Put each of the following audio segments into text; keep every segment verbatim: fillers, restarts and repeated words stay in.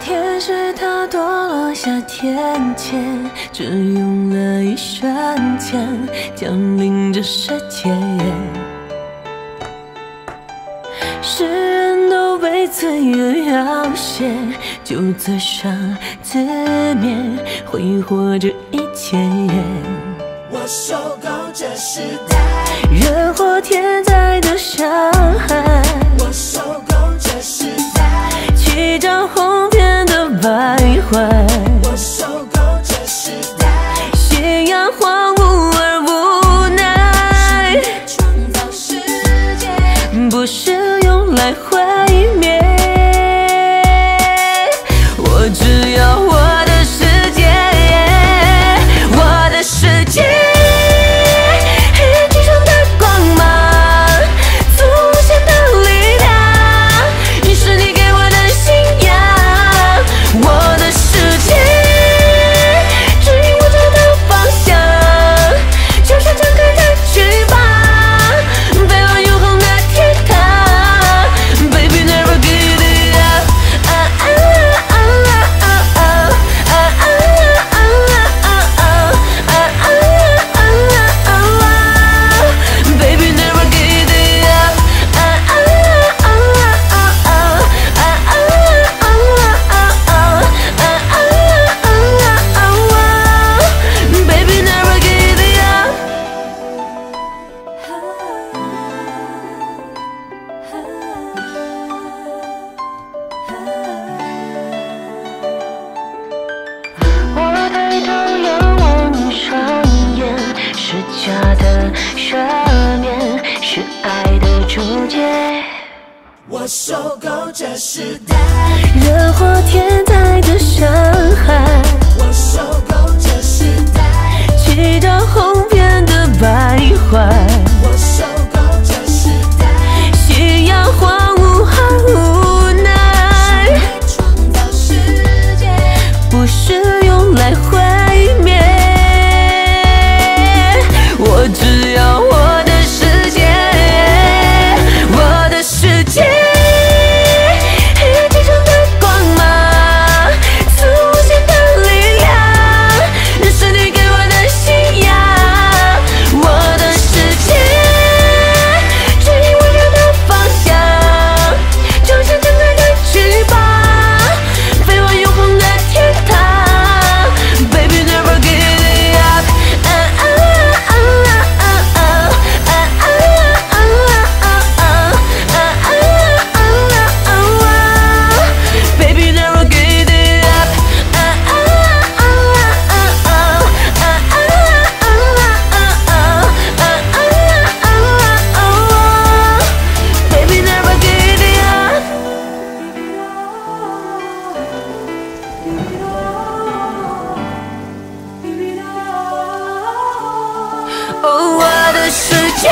天使它堕落下天前，只用了一瞬间，降临这世界。世人都被罪恶要挟，就责上自勉，挥霍这一切。 我受够这时代人祸天灾的伤害， 我受够这时代七张红遍的败坏， 我受够这时代信仰荒芜而无奈。 创造世界不是用来毁灭，我只要我的世界，我的世界。假的赦免是爱的注解， 我受够这时代人祸天灾的伤害， 我受够这时代七张红遍的败坏， 我受够这时代信仰荒芜而无奈。 创造世界不是用来毁灭，我只要我的世界，我的世界，黑漆中的光芒，赐无限的力量，是你给我的信仰。我的世界，指引我人的方向，就像张开的翅膀，飞往永恒的天堂。Baby never give up。哦，我的世界。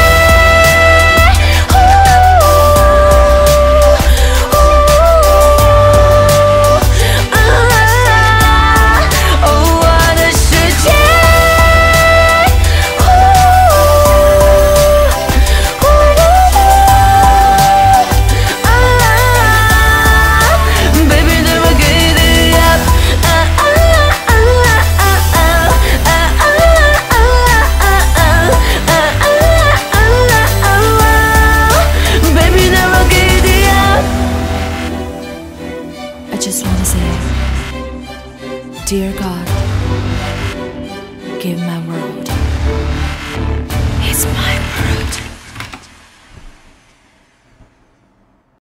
I just want to say, dear God, give my world. It's my world.